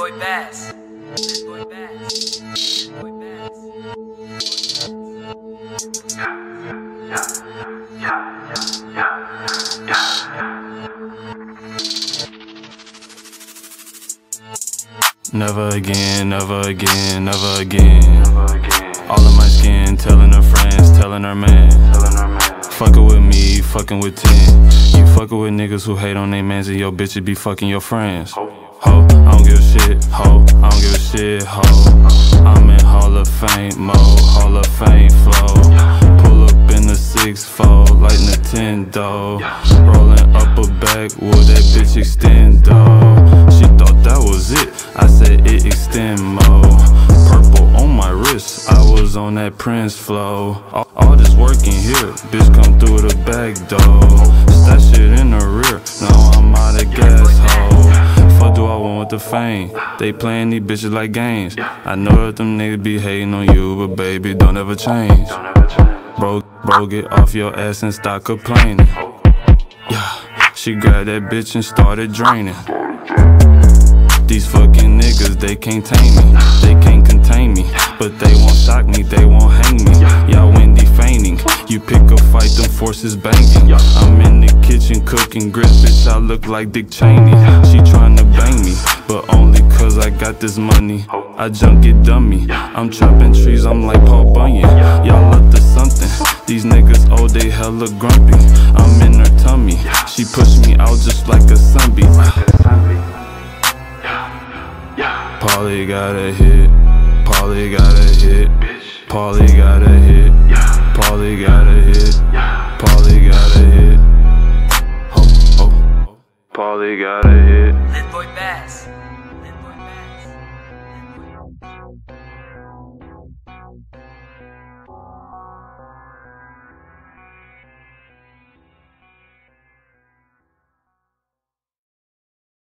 boy Bass. Big boy Bass. Big boy Bass. Never again, never again, never again. All of my skin, telling her friends, telling her man. Fucking with me, fucking with 10. You fucking with niggas who hate on they mans and your bitches be fucking your friends. Ho, I don't give a shit, ho, I don't give a shit, ho. I'm in Hall of Fame mode, Hall of Fame flow. Pull up in the 6-4, like Nintendo. Rolling up a backwood, that bitch extend though. She thought that was it, I said it extend mode. Purple on my wrist, I was on that Prince flow. All this work in here, bitch come through the back door. Stash shit in the rear, now I'm out of gas, ho. Fuck do I want with the fame? They playing these bitches like games. I know that them niggas be hating on you, but baby, don't ever change. Bro, get off your ass and stop complaining. Yeah, she grabbed that bitch and started draining. These fucking niggas, they can't tame me, they can't contain me, but they won't shock me, they won't hang me. Y'all windy feigning, you pick a fight, them forces banging. I'm in the kitchen cooking grits, bitch, I look like Dick Cheney. She tryna bang me, but only cause I got this money. I junk it dummy, I'm chopping trees, I'm like Paul Bunyan. Y'all up to something, these niggas, oh they hella grumpy. I'm in her tummy, she pushed me out just like a zombie. Paulie got a hit, Paulie got a hit, Paulie got a hit.